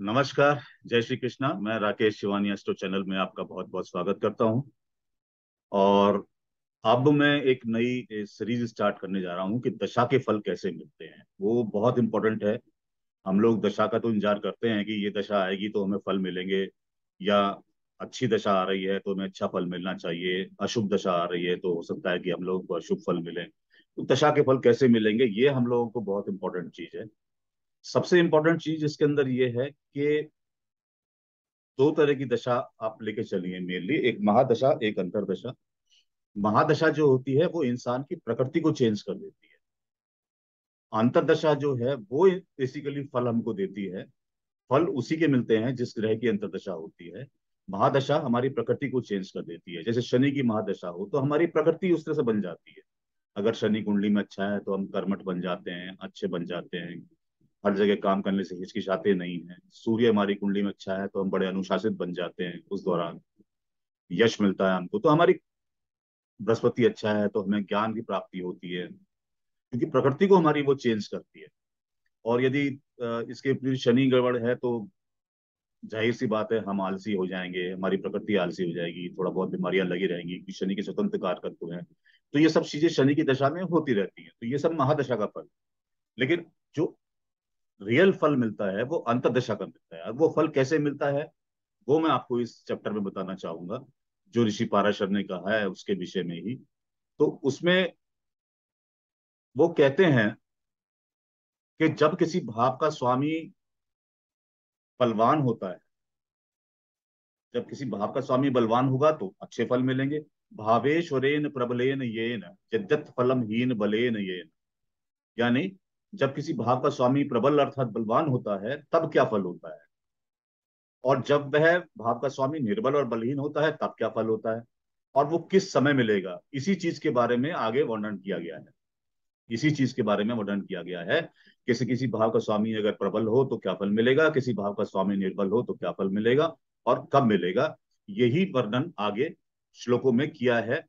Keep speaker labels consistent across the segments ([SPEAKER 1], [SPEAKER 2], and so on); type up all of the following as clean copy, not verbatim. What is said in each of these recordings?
[SPEAKER 1] नमस्कार। जय श्री कृष्णा। मैं राकेश शिवानी एस्ट्रो चैनल में आपका बहुत बहुत स्वागत करता हूं। और अब मैं एक नई सीरीज स्टार्ट करने जा रहा हूं कि दशा के फल कैसे मिलते हैं। वो बहुत इंपॉर्टेंट है। हम लोग दशा का तो इंतजार करते हैं कि ये दशा आएगी तो हमें फल मिलेंगे, या अच्छी दशा आ रही है तो हमें अच्छा फल मिलना चाहिए, अशुभ दशा आ रही है तो हो सकता है कि हम लोगों को अशुभ फल मिले। तो दशा के फल कैसे मिलेंगे, ये हम लोगों को बहुत इंपॉर्टेंट चीज है। सबसे इंपॉर्टेंट चीज इसके अंदर ये है कि दो तरह की दशा आप लेके चलिए मेनली, एक महादशा एक अंतरदशा। महादशा जो होती है वो इंसान की प्रकृति को चेंज कर देती है। अंतरदशा जो है वो बेसिकली फल हमको देती है। फल उसी के मिलते हैं जिस ग्रह की अंतरदशा होती है। महादशा हमारी प्रकृति को चेंज कर देती है। जैसे शनि की महादशा हो तो हमारी प्रकृति उस तरह से बन जाती है। अगर शनि कुंडली में अच्छा है तो हम कर्मठ बन जाते हैं, अच्छे बन जाते हैं, हर जगह काम करने से हिचकिचाते नहीं हैं। सूर्य हमारी कुंडली में अच्छा है तो हम बड़े अनुशासित बन जाते हैं, उस दौरान यश मिलता है हमको। तो हमारी बृहस्पति अच्छा है तो हमें ज्ञान की प्राप्ति होती है, क्योंकि प्रकृति को हमारी वो चेंज करती है। और यदि इसके विपरीत शनि गड़बड़ है तो जाहिर सी बात है हम आलसी हो जाएंगे, हमारी प्रकृति आलसी हो जाएगी, थोड़ा बहुत बीमारियां लगी रहेंगी, क्योंकि शनि के स्वतंत्र कारकत्व हैं। तो ये सब चीजें शनि की दशा में होती रहती हैं। तो ये सब महादशा का फल। लेकिन जो रियल फल मिलता है वो अंतदशा का मिलता है। और वो फल कैसे मिलता है वो मैं आपको इस चैप्टर में बताना चाहूंगा, जो ऋषि पाराशर ने कहा है उसके विषय में ही। तो उसमें वो कहते हैं कि जब किसी भाव का स्वामी बलवान होता है, जब किसी भाव का स्वामी बलवान होगा तो अच्छे फल मिलेंगे। भावेश्वरेन प्रबलेन येन यद्यत फलम हीन बलेन येन। यानी जब किसी भाव का स्वामी प्रबल अर्थात बलवान होता है तब क्या फल होता है, और जब वह भाव का स्वामी निर्बल और बलहीन होता है तब क्या फल होता है, और वो किस समय मिलेगा, इसी चीज के बारे में आगे वर्णन किया गया है। इसी चीज के बारे में वर्णन किया गया है। किसी किसी भाव का स्वामी अगर प्रबल हो तो क्या फल मिलेगा, किसी भाव का स्वामी निर्बल हो तो क्या फल मिलेगा, और कब मिलेगा। यही वर्णन आगे श्लोकों में किया है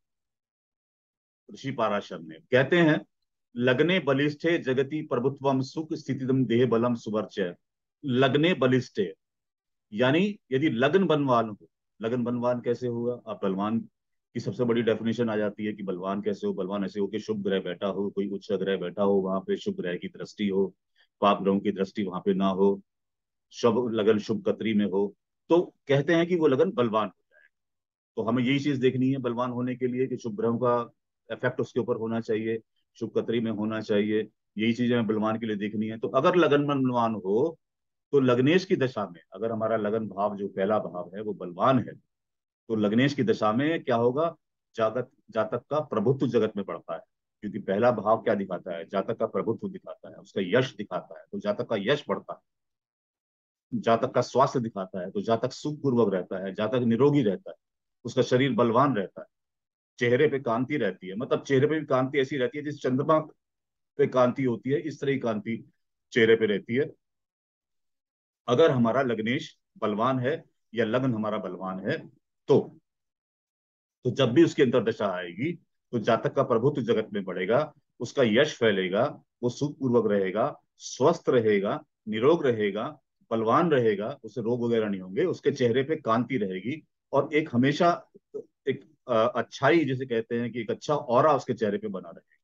[SPEAKER 1] ऋषि पाराशर ने। कहते हैं, लग्ने बलिष्ठे जगति प्रभुत्वम सुख स्थितिदम देह बलम सुवर्चय। लग्ने बलिष्ठे यानी यदि लग्न बलवान हो। लग्न बलवान कैसे होगा, आप बलवान की सबसे बड़ी डेफिनेशन आ जाती है कि बलवान कैसे हो। बलवान ऐसे हो कि शुभ ग्रह बैठा हो, कोई उच्च ग्रह बैठा हो, वहां पे शुभ ग्रह की दृष्टि हो, पाप ग्रहों की दृष्टि वहां पे ना हो, शुभ लगन शुभ कतरी में हो, तो कहते हैं कि वो लगन बलवान हो जाए। तो हमें यही चीज देखनी है बलवान होने के लिए, कि शुभ ग्रहों का इफेक्ट उसके ऊपर होना चाहिए, शुभ कतरी में होना चाहिए। यही चीजें हमें बलवान के लिए देखनी है। तो अगर लगन बलवान हो तो लग्नेश की दशा में अगर हमारा लगन भाव जो पहला भाव है वो बलवान है, तो लग्नेश की दशा में क्या होगा, जातक जातक का प्रभुत्व जगत में बढ़ता है। क्योंकि पहला भाव क्या दिखाता है, जातक का प्रभुत्व दिखाता है, उसका यश दिखाता है, तो जातक का यश बढ़ता है। जातक का स्वास्थ्य दिखाता है तो जातक सुखपूर्वक रहता है, जातक निरोगी रहता है, उसका शरीर बलवान रहता है, चेहरे पे कांति रहती है। मतलब चेहरे पे भी कांति ऐसी रहती है जिस चंद्रमा पे कांति होती है, इस तरह की कांति चेहरे पे रहती है। अगर हमारा लग्नेश बलवान है या लग्न हमारा बलवान है तो जब भी उसके अंदर दशा आएगी तो जातक का प्रभुत्व जगत में बढ़ेगा, उसका यश फैलेगा, वो सुखपूर्वक रहेगा, स्वस्थ रहेगा, निरोग रहेगा, बलवान रहेगा, उसे रोग वगैरह नहीं होंगे, उसके चेहरे पे कांति रहेगी, और एक हमेशा एक अच्छाई जिसे कहते हैं कि एक अच्छा ऑरा उसके चेहरे पे बना रहेगा।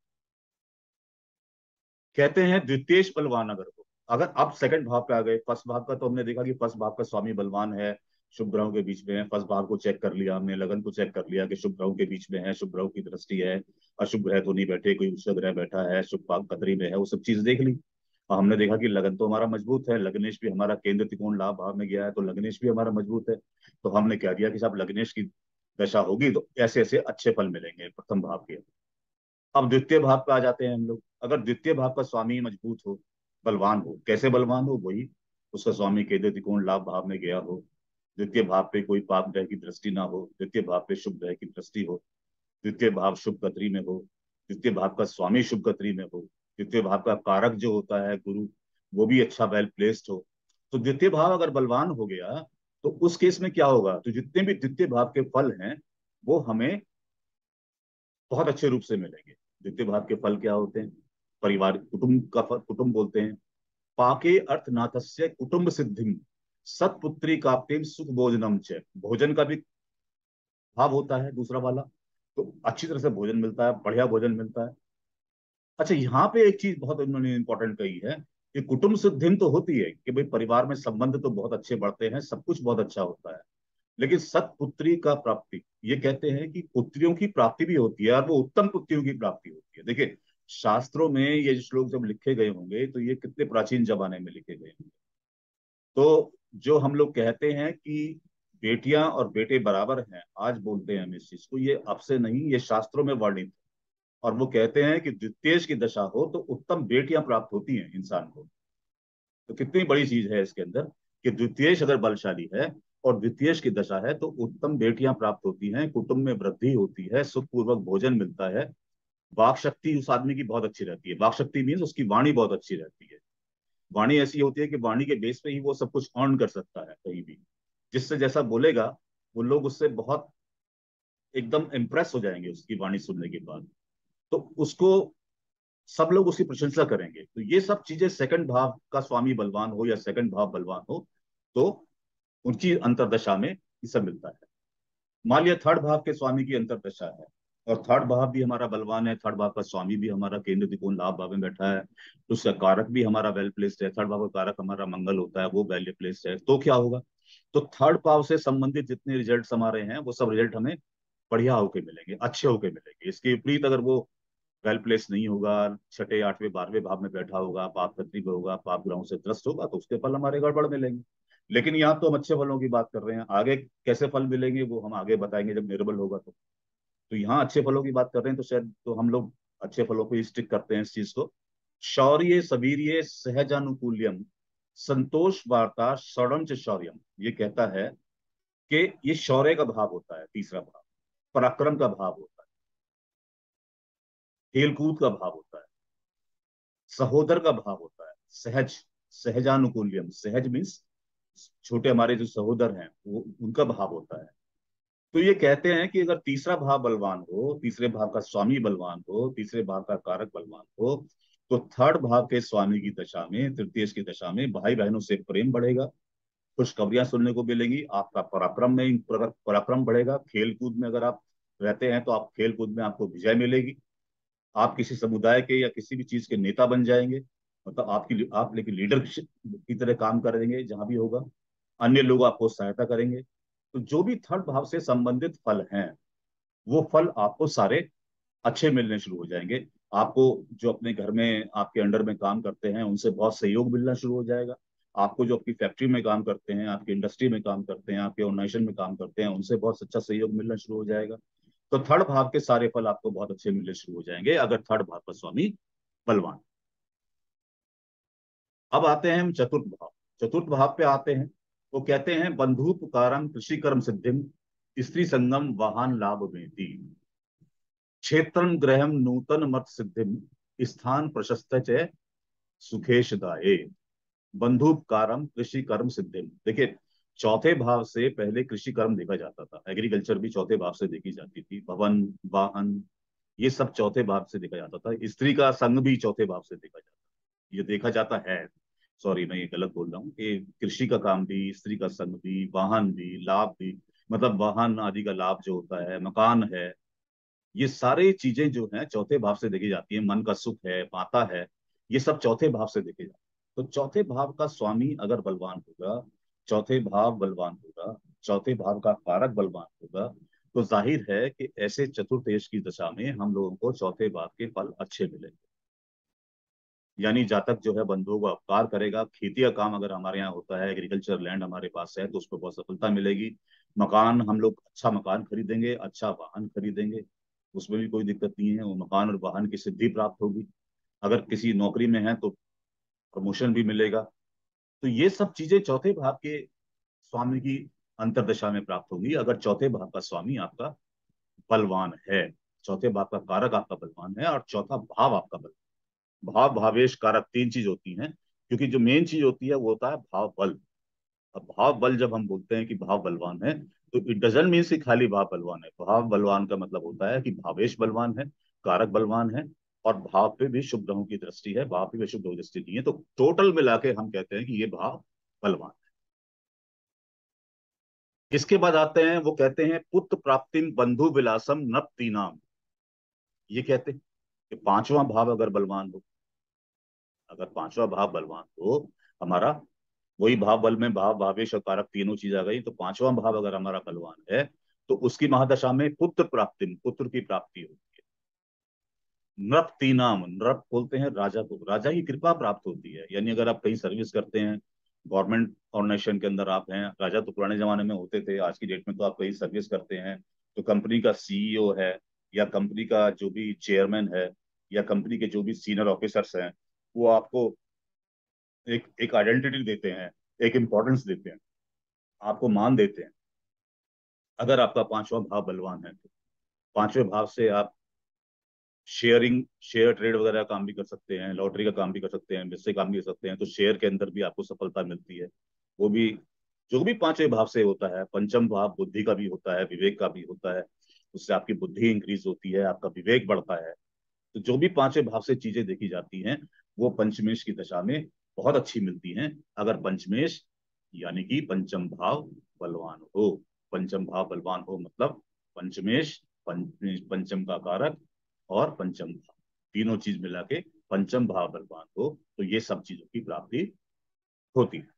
[SPEAKER 1] कहते हैं द्वितीय बलवान अगर हो। अगर आप सेकंड भाव पे आ गए, फर्स्ट भाव का तो हमने देखा कि फर्स्ट भाव का स्वामी बलवान है, शुभ ग्रहों के बीच में है, फर्स्ट भाव को चेक कर लिया हमने, लगन को चेक कर लिया कि शुभ ग्रहों के बीच में है, शुभ ग्रहों की दृष्टि है, अशुभ ग्रह तो नहीं बैठे, कोई उच्च ग्रह बैठा है, शुभ भाव कतरी में है, वो सब चीज देख ली। और हमने देखा कि लगन तो हमारा मजबूत है, लग्नेश भी हमारा केंद्र त्रिकोण लाभ भाव में गया है, तो लग्नेश भी हमारा मजबूत है। तो हमने कह दिया कि साहब लग्नेश की दशा होगी तो ऐसे ऐसे अच्छे फल मिलेंगे प्रथम भाव के। अब द्वितीय भाव पे आ जाते हैं हम लोग। अगर द्वितीय भाव का स्वामी मजबूत हो, बलवान हो, कैसे बलवान हो, वही उसका स्वामी केंद्र त्रिकोण लाभ भाव में गया हो, द्वितीय भाव पे कोई पाप ग्रह की दृष्टि ना हो, द्वितीय भाव पे शुभ ग्रह की दृष्टि हो, द्वितीय भाव शुभ कतरी में हो, द्वितीय भाव का स्वामी शुभ कतरी में हो, द्वितीय भाव का कारक जो होता है गुरु वो भी अच्छा वेल प्लेस्ड हो। तो द्वितीय भाव अगर बलवान हो गया तो उस केस में क्या होगा, तो जितने भी द्वितीय भाव के फल हैं वो हमें बहुत अच्छे रूप से मिलेंगे। द्वितीय भाव के फल क्या होते हैं, परिवार कुटुंब का फल, कुटुंब बोलते हैं। पाके अर्थनाथस्य कुटुंब सिद्धि सत्पुत्री काप्तिम सुख भोजनम च, भोजन का भी भाव होता है दूसरा वाला। तो अच्छी तरह से भोजन मिलता है, बढ़िया भोजन मिलता है। अच्छा, यहाँ पे एक चीज बहुत उन्होंने इंपॉर्टेंट कही है कि कुटुंब शुद्धि तो होती है कि भाई परिवार में संबंध तो बहुत अच्छे बढ़ते हैं, सब कुछ बहुत अच्छा होता है, लेकिन सत्पुत्री का प्राप्ति, ये कहते हैं कि पुत्रियों की प्राप्ति भी होती है, और वो उत्तम पुत्रियों की प्राप्ति होती है। देखिए, शास्त्रों में ये श्लोक जब लिखे गए होंगे तो ये कितने प्राचीन जमाने में लिखे गए होंगे। तो जो हम लोग कहते हैं कि बेटियां और बेटे बराबर हैं, आज बोलते हैं हम इस चीज को, ये अब से नहीं, ये शास्त्रों में वर्णित है। और वो कहते हैं कि द्वितीय की दशा हो तो उत्तम बेटियां प्राप्त होती हैं इंसान को। तो कितनी बड़ी चीज है इसके अंदर कि द्वितीय अगर बलशाली है और द्वितीय की दशा है तो उत्तम बेटियां प्राप्त होती हैं, कुटुंब में वृद्धि होती है, सुखपूर्वक भोजन मिलता है, वाक शक्ति उस आदमी की बहुत अच्छी रहती है। वाक शक्ति मीन्स उसकी वाणी बहुत अच्छी रहती है। वाणी ऐसी होती है कि वाणी के बेस पे ही वो सब कुछ अर्न कर सकता है कहीं भी। जिससे जैसा बोलेगा, वो लोग उससे बहुत एकदम इम्प्रेस हो जाएंगे उसकी वाणी सुनने के बाद। तो उसको सब लोग उसकी प्रशंसा करेंगे। तो ये सब चीजें, सेकंड भाव का स्वामी बलवान हो या सेकंड भाव बलवान हो, तो उनकी अंतरदशा में ये सब मिलता है। मान लिया थर्ड भाव के स्वामी की अंतरदशा है, और थर्ड भाव भी हमारा बलवान है, थर्ड भाव का स्वामी भी हमारा केंद्र त्रिकोण लाभ भाव में बैठा है, तो उसका कारक भी हमारा वेल प्लेस्ड है, थर्ड भाव का कारक हमारा मंगल होता है, वो वेल प्लेस्ड है। तो क्या होगा, तो थर्ड भाव से संबंधित जितने रिजल्ट हमारे हैं वो सब रिजल्ट हमें बढ़िया होके मिलेंगे, अच्छे होके मिलेंगे। इसके विपरीत अगर वो वेल प्लेस नहीं होगा, छठे आठवें बारहवें भाव में बैठा होगा, पाप खत्री में होगा, पाप ग्रहों से ग्रस्त होगा, तो उसके फल हमारे गड़बड़ मिलेंगे। लेकिन यहाँ तो हम अच्छे फलों की बात कर रहे हैं, आगे कैसे फल मिलेंगे वो हम आगे बताएंगे जब निर्बल होगा तो यहाँ अच्छे फलों की बात कर रहे हैं तो शायद तो हम लोग अच्छे फलों को स्टिक करते हैं इस चीज को। शौर्य सबीर्य सहजानुकूल्यम संतोष वार्ता षडम च शौर्यम, ये कहता है कि ये शौर्य का भाव होता है, तीसरा भाव पराक्रम का भाव होता है, खेल कूद का भाव होता है, सहोदर का भाव होता है, सहज, सहजानुकूल्यम, सहज मीन्स छोटे हमारे जो सहोदर हैं वो उनका भाव होता है। तो ये कहते हैं कि अगर तीसरा भाव बलवान हो, तीसरे भाव का स्वामी बलवान हो, तीसरे भाव का कारक बलवान हो, तो थर्ड भाव के स्वामी की दशा में, तृतीय की दशा में भाई बहनों से प्रेम बढ़ेगा, खुशखबरियां सुनने को मिलेंगी, आपका पराक्रम में पराक्रम बढ़ेगा, खेल कूद में अगर आप रहते हैं तो आप खेल कूद में आपको विजय मिलेगी, आप किसी समुदाय के या किसी भी चीज के नेता बन जाएंगे, मतलब आप लेकिन लीडरशिप की तरह काम करेंगे जहां भी होगा, अन्य लोग आपको सहायता करेंगे। तो जो भी थर्ड भाव से संबंधित फल हैं वो फल आपको सारे अच्छे मिलने शुरू हो जाएंगे। आपको जो अपने घर में आपके अंडर में काम करते हैं उनसे बहुत सहयोग मिलना शुरू हो जाएगा। आपको जो आपकी फैक्ट्री में काम करते हैं, आपकी इंडस्ट्री में काम करते हैं, आपके ऑर्गेनाइजेशन में काम करते हैं, उनसे बहुत अच्छा सहयोग मिलना शुरू हो जाएगा। तो थर्ड भाव के सारे फल आपको बहुत अच्छे मिलने शुरू हो जाएंगे अगर थर्ड भाव का स्वामी बलवान। अब आते हैं हम चतुर्थ भाव। चतुर्थ भाव पे आते हैं तो कहते हैं बंधुपकारम कृषि कर्म सिद्धिम स्त्री संगम वाहन लाभ में क्षेत्रम ग्रहम नूतन मत सिद्धिम स्थान प्रशस्त च सुखेश दाये बंधुपकारम कृषि कर्म सिद्धिम। देखिए, चौथे भाव से पहले कृषि कर्म देखा जाता था, एग्रीकल्चर भी चौथे भाव से देखी जाती थी, भवन, वाहन, ये सब चौथे भाव से देखा जाता था, स्त्री का संग भी चौथे भाव से देखा जाता था, ये देखा जाता है। सॉरी, मैं ये गलत बोल रहा हूँ कि कृषि का काम भी, स्त्री का संग भी, वाहन भी, लाभ भी, मतलब वाहन आदि का लाभ जो होता है, मकान है, ये सारी चीजें जो हैं चौथे भाव से देखी जाती है, मन का सुख है, माता है, ये सब चौथे भाव से देखे जाते हैं। तो चौथे भाव का स्वामी अगर बलवान होगा, चौथे भाव बलवान होगा, चौथे भाव का कारक बलवान होगा, तो जाहिर है कि ऐसे चतुर्देश की दशा में हम लोगों को चौथे भाव के फल अच्छे मिलेंगे। यानी जातक जो है बंधुओं का उपकार करेगा, खेती का काम अगर हमारे यहाँ होता है, एग्रीकल्चर लैंड हमारे पास है, तो उस पर बहुत सफलता मिलेगी। मकान, हम लोग अच्छा मकान खरीदेंगे, अच्छा वाहन खरीदेंगे, उसमें भी कोई दिक्कत नहीं है, वो मकान और वाहन की सिद्धि प्राप्त होगी। अगर किसी नौकरी में है तो प्रमोशन भी मिलेगा। तो ये सब चीजें चौथे भाव के स्वामी की अंतरदशा में प्राप्त होगी अगर चौथे भाव का स्वामी आपका बलवान है, चौथे भाव का कारक आपका बलवान है, और चौथा भाव आपका बलवान। भाव, भावेश, कारक, तीन चीज होती हैं, क्योंकि जो मेन चीज होती है वो होता है भाव बल। अब भाव बल जब हम बोलते हैं कि भाव बलवान है, तो इट डजंट मीन कि खाली भाव बलवान है। भाव बलवान का मतलब होता है कि भावेश बलवान है, कारक बलवान है, और भाव पे भी शुभ ग्रहों की दृष्टि है, भाव पे भी शुभ ग्रहों की दृष्टि नहीं है, तो टोटल मिला के हम कहते हैं कि ये भाव बलवान है। इसके बाद आते हैं, वो कहते हैं पुत्र प्राप्तिम बंधु विलासम नप्तीनाम। ये कहते हैं कि पांचवा भाव अगर बलवान हो, अगर पांचवा भाव बलवान हो हमारा, वही भाव बल में भाव भावेश और कारक तीनों चीज आ गई, तो पांचवा भाव अगर हमारा बलवान है तो उसकी महादशा में पुत्र प्राप्ति, पुत्र की प्राप्ति होती है। नृप तीनाम, नृप बोलते हैं राजा को, राजा की कृपा प्राप्त होती है। यानी अगर आप कहीं सर्विस करते हैं, गवर्नमेंट ऑर्गेनाइजेशन के अंदर आप हैं, राजा तो पुराने जमाने में होते थे, आज की डेट में तो आप कहीं सर्विस करते हैं, तो कंपनी का सीईओ है या कंपनी का जो भी चेयरमैन है या कंपनी के जो भी सीनियर ऑफिसर्स हैं, वो आपको एक एक आइडेंटिटी देते हैं, एक इंपॉर्टेंस देते हैं, आपको मान देते हैं। अगर आपका पांचवा भाव बलवान है तो पांचवें भाव से आप शेयरिंग, शेयर ट्रेड वगैरह का काम भी कर सकते हैं, लॉटरी का काम भी कर सकते हैं, इससे काम भी कर सकते हैं, तो शेयर के अंदर भी आपको सफलता मिलती है। वो भी जो भी पांचवें भाव से होता है। पंचम भाव बुद्धि का भी होता है, विवेक का भी होता है, उससे आपकी बुद्धि इंक्रीज होती है, आपका विवेक बढ़ता है। तो जो भी पांचवें भाव से चीजें देखी जाती हैं वो पंचमेश की दशा में बहुत अच्छी मिलती हैं, अगर पंचमेश यानी कि पंचम भाव बलवान हो। पंचम भाव बलवान हो मतलब पंचमेश, पंचम का कारक और पंचम भाव, तीनों चीज मिला के पंचम भाव बलवान हो तो ये सब चीजों की प्राप्ति होती है।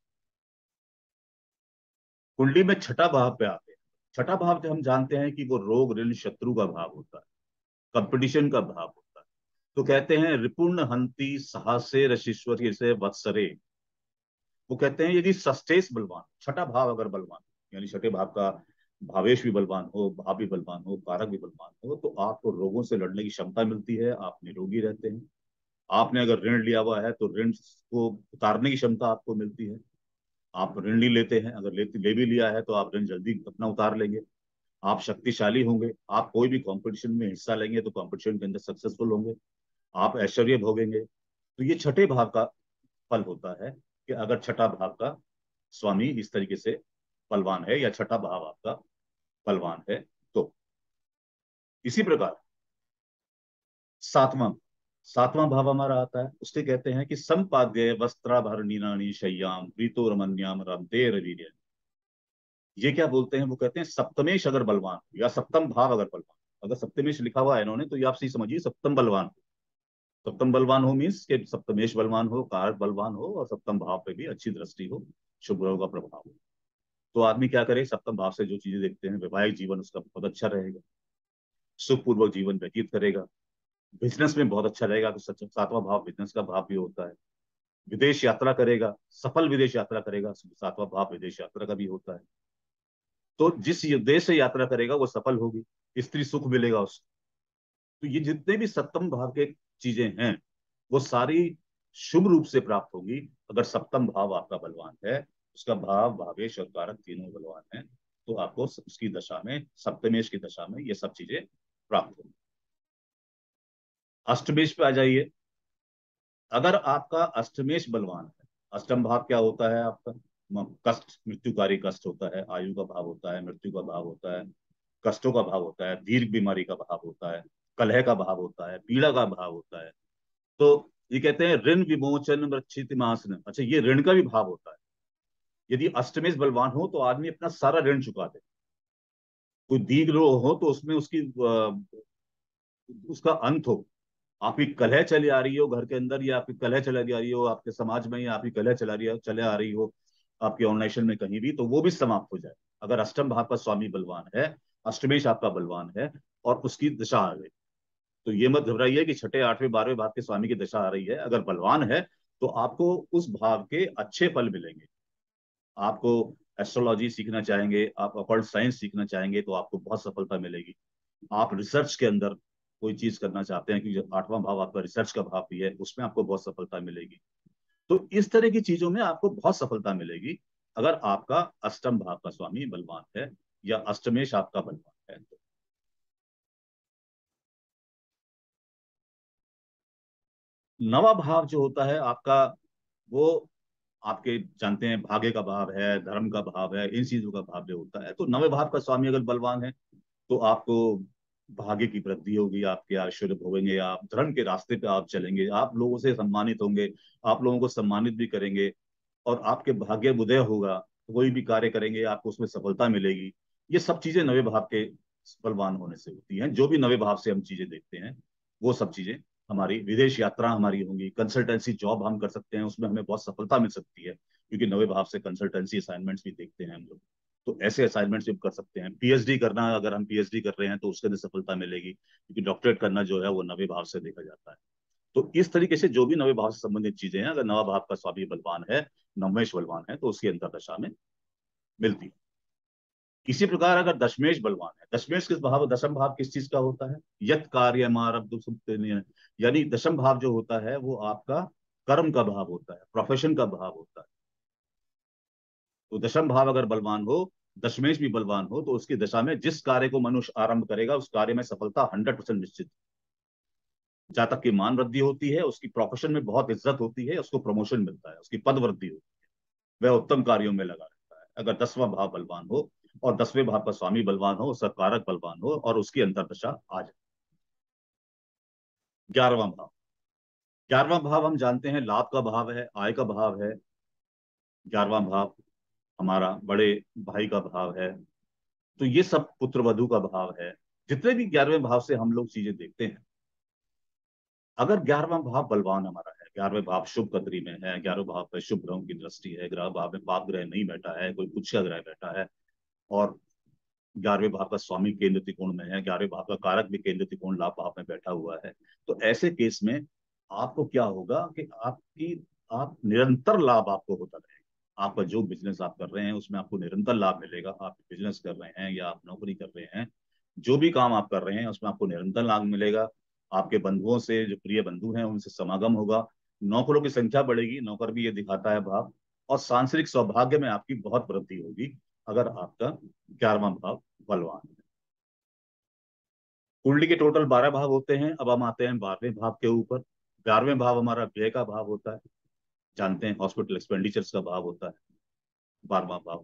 [SPEAKER 1] कुंडली में छठा भाव पे आते हैं। छठा भाव जो हम जानते हैं कि वो रोग ऋण शत्रु का भाव होता है, कंपटीशन का भाव होता है। तो कहते हैं रिपुण हंति साहसे रशिश्वर से वत्सरे। वो कहते हैं यदि सस्टेस बलवान, छठा भाव अगर बलवान, यानी छठे भाव का भावेश भी बलवान हो, भाव भी बलवान हो, कारक भी बलवान हो, तो आपको रोगों से लड़ने की क्षमता मिलती है, आप निरोगी रहते हैं। आपने अगर ऋण लिया हुआ है तो ऋण को उतारने की क्षमता आपको मिलती है। आप ऋण नहीं लेते हैं, अगर ले भी लिया है तो आप ऋण जल्दी अपना उतार लेंगे। आप शक्तिशाली होंगे, आप कोई भी कंपटीशन में हिस्सा लेंगे तो कंपटीशन के अंदर सक्सेसफुल होंगे, आप ऐश्वर्य भोगेंगे। तो ये छठे भाव का फल होता है कि अगर छठा भाव का स्वामी इस तरीके से बलवान है या छठा भाव आपका बलवान है तो। इसी प्रकार सातवां, सातवां भाव हमारा आता है, उसके कहते हैं कि संपाद्य वस्त्राभरणीनानि शय्याम प्रीतो रमन्याम रमते रवीर्य। ये क्या बोलते हैं, वो कहते हैं सप्तमेश अगर बलवान या सप्तम भाव अगर बलवान, अगर सप्तमेश लिखा हुआ है इन्होंने तो ये आप सही समझिए सप्तम बलवान। सप्तम बलवान हो मीन्स के सप्तमेश बलवान हो, कारक बलवान हो और सप्तम भाव पे भी अच्छी दृष्टि हो, शुभ ग्रहों का प्रभाव हो, तो आदमी क्या करे, सप्तम भाव से जो चीजें देखते हैं, वैवाहिक जीवन उसका बहुत अच्छा रहेगा, सुखपूर्वक जीवन व्यतीत करेगा, बिजनेस में बहुत अच्छा रहेगा, तो सातवां भाव बिजनेस का भाव भी होता है। विदेश यात्रा करेगा, सफल विदेश यात्रा करेगा, सातवां भाव विदेश यात्रा का भी होता है। तो जिस देश से यात्रा करेगा वो सफल होगी, स्त्री सुख मिलेगा उसको। तो ये जितने भी सप्तम भाव के चीजें हैं वो सारी शुभ रूप से प्राप्त होगी अगर सप्तम भाव आपका बलवान है, उसका भाव भावेश और कारक तीनों बलवान है, तो आपको उसकी दशा में, सप्तमेश की दशा में ये सब चीजें प्राप्त होंगी। अष्टमेश पे आ जाइए। अगर आपका अष्टमेश बलवान है, अष्टम भाव क्या होता है आपका, कष्ट, मृत्युकारी कष्ट होता है, आयु का भाव होता है, मृत्यु का भाव होता है, कष्टों का भाव होता है, दीर्घ बीमारी का भाव होता है, कलह का भाव होता है, पीड़ा का भाव होता है। तो ये कहते हैं ऋण विमोचन मृक्षित मासन, अच्छा ये ऋण का भी भाव होता है। यदि अष्टमेश बलवान हो तो आदमी अपना सारा ऋण चुका दे। कोई दीर्घ रोग हो तो उसमें उसकी उसका अंत हो। आपकी कलह चली आ रही हो घर के अंदर, या आपकी कलह चली आ रही हो आपके समाज में, या आपकी कलह चला रही हो, चले आ रही हो आपके ऑर्गेनाइजेशन में कहीं भी, तो वो भी समाप्त हो जाए अगर अष्टम भाव का स्वामी बलवान है, अष्टमेश आपका बलवान है और उसकी दशा आ गई। तो ये मत घबराइए कि छठे आठवें बारहवें भाव के स्वामी की दशा आ रही है, अगर बलवान है तो आपको उस भाव के अच्छे फल मिलेंगे। आपको एस्ट्रोलॉजी सीखना चाहेंगे, आप अकल्ट साइंस सीखना चाहेंगे तो आपको बहुत सफलता मिलेगी। आप रिसर्च के अंदर कोई चीज करना चाहते हैं, क्योंकि आठवां भाव आपका रिसर्च का भाव भी है, उसमें आपको बहुत सफलता मिलेगी। तो इस तरह की चीजों में आपको बहुत सफलता मिलेगी अगर आपका अष्टम भाव का स्वामी बलवान है या अष्टमेश आपका बलवान है तो। नवा भाव जो होता है आपका, वो आपके जानते हैं भाग्य का भाव है, धर्म का भाव है, इन चीजों का भाव जो होता है। तो नवे भाव का स्वामी अगर बलवान है तो आपको भाग्य की वृद्धि होगी, आपके ऐश्वर्य भोगेंगे, आप धर्म के रास्ते पे आप चलेंगे, आप लोगों से सम्मानित होंगे, आप लोगों को सम्मानित भी करेंगे और आपके भाग्य उदय होगा। कोई भी कार्य करेंगे आपको उसमें सफलता मिलेगी। ये सब चीजें नवे भाव के बलवान होने से होती हैं। जो भी नवे भाव से हम चीजें देखते हैं वो सब चीजें हमारी, विदेश यात्रा हमारी होंगी, कंसल्टेंसी जॉब हम कर सकते हैं, उसमें हमें बहुत सफलता मिल सकती है, क्योंकि नवे भाव से कंसल्टेंसी असाइनमेंट्स भी देखते हैं हम लोग। तो ऐसे असाइनमेंट्स भी कर सकते हैं। पीएचडी करना, अगर हम पीएचडी कर रहे हैं तो उसके अंदर सफलता मिलेगी, क्योंकि डॉक्टरेट करना जो है वो नवे भाव से देखा जाता है। तो इस तरीके से जो भी नवे भाव से संबंधित चीजें हैं, अगर नवा भाव का स्वामी बलवान है, नवमेश बलवान है, तो उसकी अंतरदशा में मिलती है। इसी प्रकार अगर दशमेश बलवान है, दशमेश किस भाव, दशम भाव किस चीज का होता है? यत कार्य यानी दशम भाव जो होता है वो आपका कर्म का भाव होता है, प्रोफेशन का भाव होता है। तो दशम भाव अगर बलवान हो, दशमेश भी बलवान हो, तो उसकी दशा में जिस कार्य को मनुष्य आरंभ करेगा उस कार्य में सफलता 100% निश्चित। जातक की मान वृद्धि होती है, उसकी प्रोफेशन में बहुत इज्जत होती है, उसको प्रमोशन मिलता है, उसकी पद वृद्धि होती है, वह उत्तम कार्यों में लगा रहता है। अगर 10वां भाव बलवान हो और 10वें भाव का स्वामी बलवान हो, उसका कारक बलवान हो और उसकी अंतरदशा आ जाए। 11वां भाव, 11वां भाव हम जानते हैं लाभ का भाव है, आय का भाव है। 11वां भाव हमारा बड़े भाई का भाव है। तो ये सब पुत्र वधु का भाव है। जितने भी 11वें भाव से हम लोग चीजें देखते हैं, अगर 11वां भाव बलवान हमारा है, 11वें भाव शुभ कतरी में है, 11वें भाव पे शुभ ग्रहों की दृष्टि है, ग्रह भाव में पाप ग्रह नहीं बैठा है, कोई उच्च का ग्रह बैठा है, और 11वें भाव का स्वामी केंद्र त्रिकोण में है, 11वें भाव का कारक भी केंद्र त्रिकोण लाभ भाव में बैठा हुआ है, तो ऐसे केस में आपको क्या होगा कि आप निरंतर लाभ आपको होता रहेगा। आपका जो बिजनेस आप कर रहे हैं उसमें आपको निरंतर लाभ मिलेगा। आप बिजनेस कर रहे हैं या आप नौकरी कर रहे हैं, जो भी काम आप कर रहे हैं उसमें आपको निरंतर लाभ मिलेगा। आपके बंधुओं से, जो प्रिय बंधु हैं, उनसे समागम होगा। नौकरों की संख्या बढ़ेगी, नौकर भी ये दिखाता है भाव। और सांसारिक सौभाग्य में आपकी बहुत वृद्धि होगी, अगर आपका 11वां भाव बलवान है। कुंडली के टोटल 12 भाव होते हैं। अब हम आते हैं 12वें भाव के ऊपर। 11वें भाव हमारा व्यय का भाव होता है, जानते हैं, हॉस्पिटल एक्सपेंडिचर्स का भाव होता है 12वां भाव।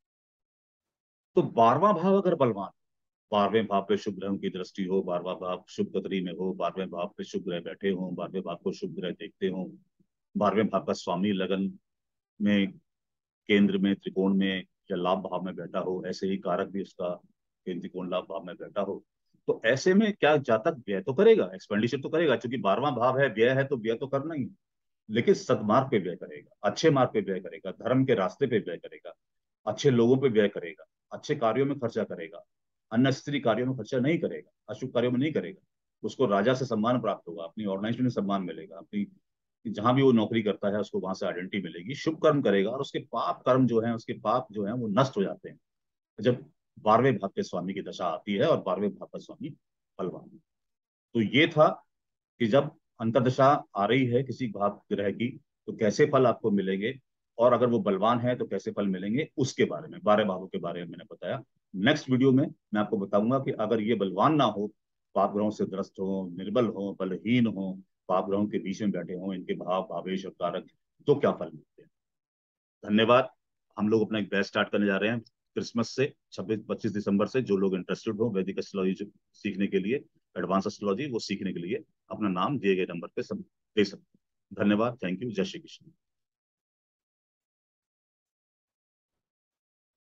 [SPEAKER 1] तो 12वां भाव अगर बलवान, 12वें भाव पे शुभ ग्रहों की दृष्टि हो, 12वां भाव शुभ कतरी में हो, 12वें भाव पे शुभ ग्रह बैठे हो, 12वें भाव को शुभ ग्रह देखते हो, 12वें भाव का स्वामी लगन में, केंद्र में, त्रिकोण में या लाभ भाव में बैठा हो, ऐसे ही कारक भी उसका केंद्र त्रिकोण लाभ भाव में बैठा हो, तो ऐसे में क्या जातक व्यय तो करेगा, एक्सपेंडिचर तो करेगा, क्योंकि 12वां भाव है, व्यय है, तो व्यय तो करना ही है। लेकिन सदमार्ग पे व्यय करेगा, अच्छे मार्ग पे व्यय करेगा, धर्म के रास्ते पे व्यय करेगा, अच्छे लोगों पे व्यय करेगा, अच्छे कार्यों में खर्चा करेगा, अननेसेसरी कार्यों में खर्चा नहीं करेगा, अशुभ कार्यों में नहीं करेगा। उसको राजा से सम्मान प्राप्त होगा, अपनी ऑर्गेनाइजेशन में सम्मान मिलेगा, अपनी जहां भी वो नौकरी करता है उसको वहां से आइडेंटिटी मिलेगी, शुभ कर्म करेगा, और उसके पाप कर्म जो है, उसके पाप जो है वो नष्ट हो जाते हैं जब 12वें भाव के स्वामी की दशा आती है और 12वें भाव का स्वामी बलवान है। तो ये था कि जब अंतर्दशा आ रही है किसी भाव ग्रह की, तो कैसे फल आपको मिलेंगे, और अगर वो बलवान है तो कैसे फल मिलेंगे, उसके बारे में, 12 भावों के बारे में मैंने बताया। नेक्स्ट वीडियो में मैं आपको बताऊंगा कि अगर ये बलवान ना हो, पाप ग्रहों से ग्रस्त हो, निर्बल हो, बलहीन हो, पाप ग्रहों के बीच में बैठे हो, इनके भाव भावेश और कारक, तो क्या फल मिलते हैं। धन्यवाद। हम लोग अपना एक बैच स्टार्ट करने जा रहे हैं क्रिसमस से, 26-25 दिसंबर से। जो लोग इंटरेस्टेड हो वैदिक एस्ट्रोलॉजी सीखने के लिए, एडवांस एस्ट्रोलॉजी, वो सीखने के लिए अपना नाम दिए गए नंबर पे सब दे सकते हैं। धन्यवाद। Thank you. जय श्री कृष्ण।